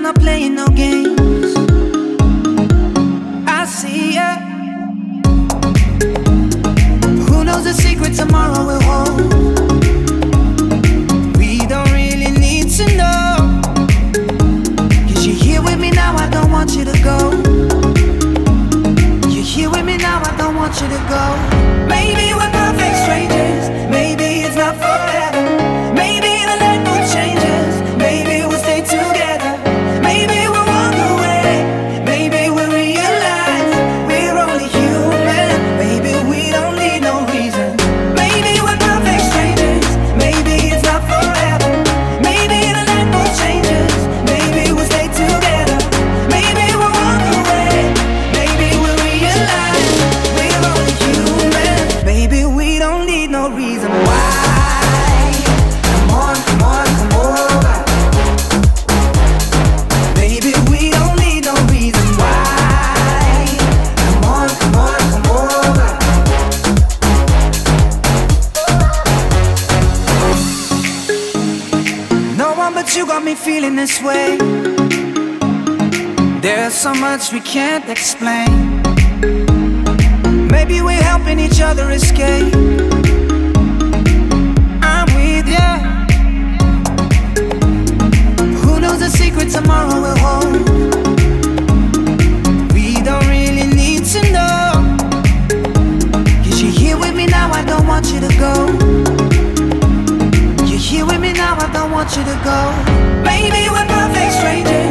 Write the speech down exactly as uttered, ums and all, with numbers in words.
not playing no games. I see ya. Who knows the secret tomorrow will hold? We don't really need to know. Cause you're here with me now, I don't want you to go. You're here with me now, I don't want you to go. Maybe we're perfect strangers, maybe it's not forever. Maybe the night will change us, maybe we'll stay together. Maybe we'll walk away, maybe we'll realize we're only human. Maybe we don't need no reason. Maybe we're perfect strangers, maybe it's not forever. Maybe the night will change us, maybe we'll stay together. Maybe we'll walk away, maybe we'll realize we're only human. Maybe we don't need no reason why. Come on, come on, come over. Baby, we don't need no reason why. Come on, come on, come over. No one but you got me feeling this way. There's so much we can't explain. Maybe we're helping each other escape. I'm with ya. Who knows the secret tomorrow will hold? We don't really need to know. Cause you're here with me now, I don't want you to go. You're here with me now, I don't want you to go. Maybe we're perfect strangers.